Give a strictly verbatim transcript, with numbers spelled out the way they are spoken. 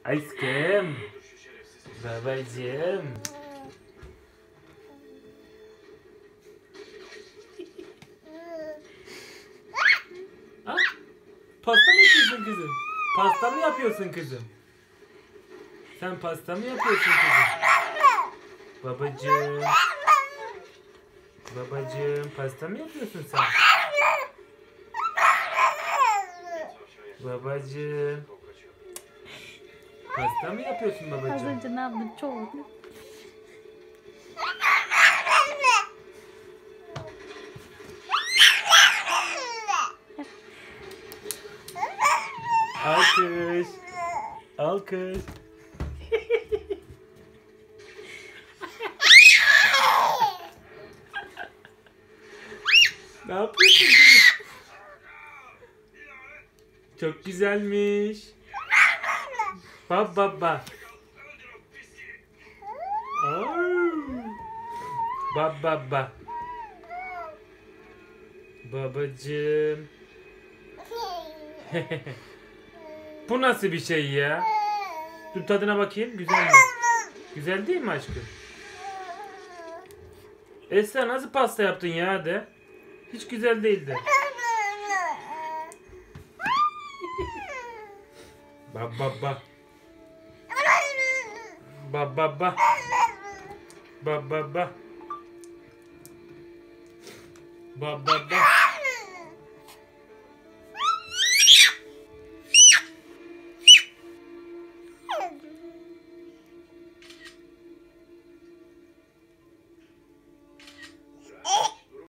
Aşkım. Babacığım. Ha? Pasta mı yapıyorsun kızım? Pasta mı yapıyorsun kızım? Sen pasta mı yapıyorsun kızım? Babacığım. Babacığım pasta mı yapıyorsun sen? Babacığım. Pasta mı yapıyorsun Az babacığım? önce ne yaptın? Çok. Alkış. Alkış. Ne yapıyorsun kızım? Çok güzelmiş. Bab bab bab. Bab bab bab. Babacığım. Bu nasıl bir şey ya? Dur tadına bakayım. Güzel mi? Güzel değil mi aşkım? Esra nasıl pasta yaptın ya de? Hiç güzel değildi. Bab bab bab. Bab bab bab. Bab bab bab. Bab bab bab.